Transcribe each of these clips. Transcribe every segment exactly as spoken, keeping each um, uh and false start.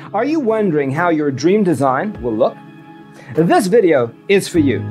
Are you wondering how your dream design will look? This video is for you.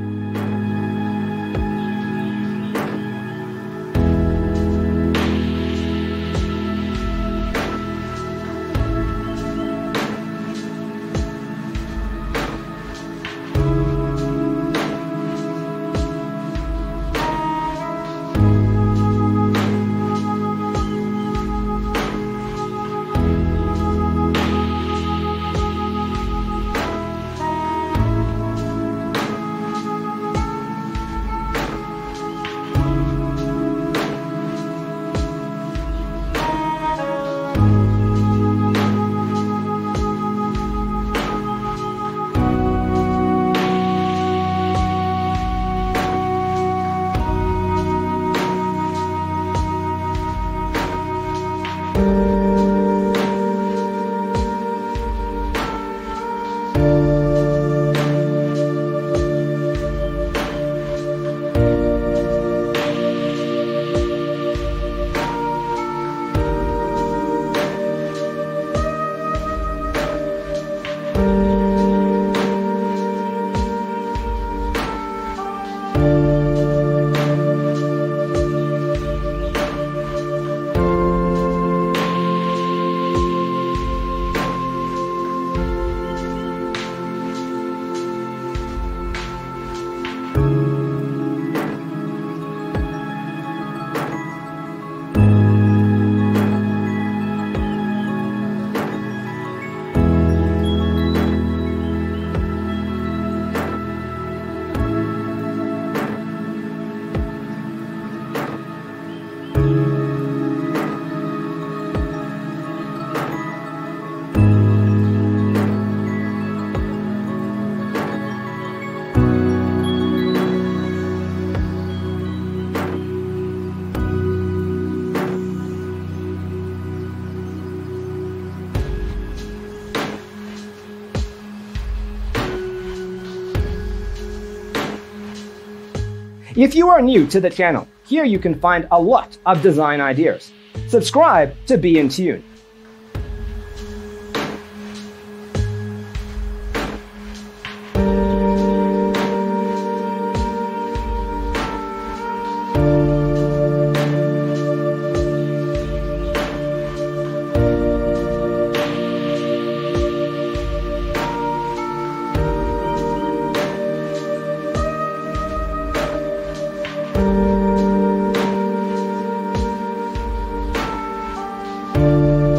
If you are new to the channel, here you can find a lot of design ideas. Subscribe to be in tune. Thank you.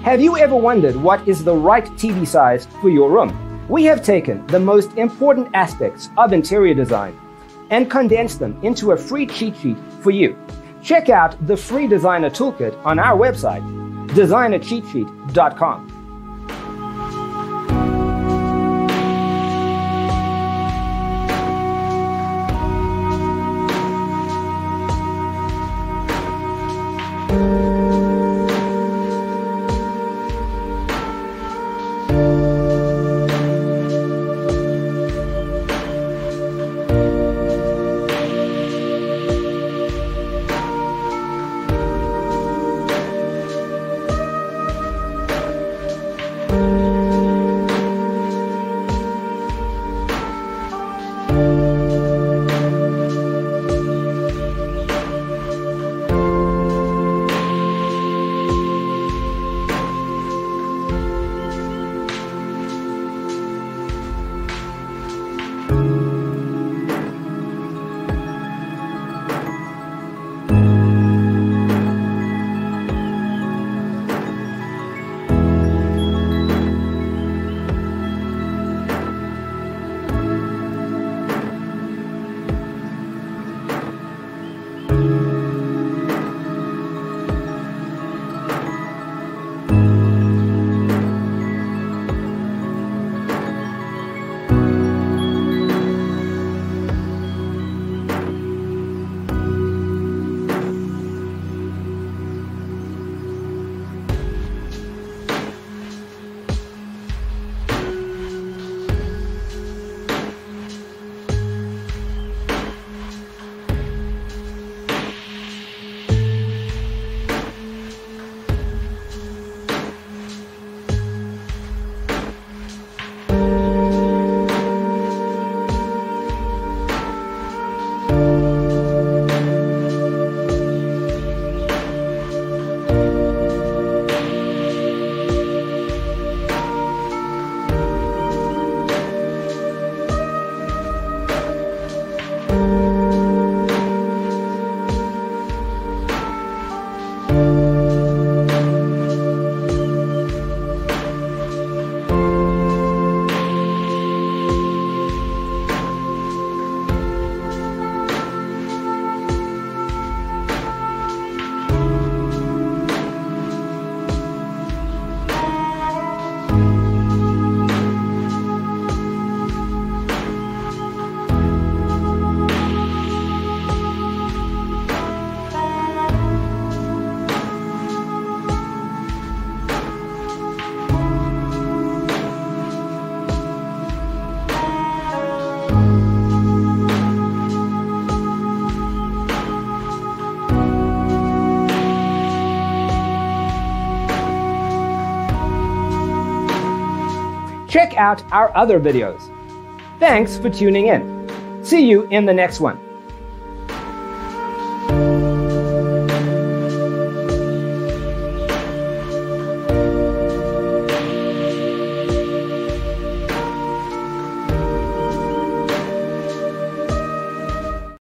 Have you ever wondered what is the right T V size for your room? We have taken the most important aspects of interior design and condensed them into a free cheat sheet for you. Check out the free designer toolkit on our website, designer cheat sheet dot com. Check out our other videos. Thanks for tuning in. See you in the next one.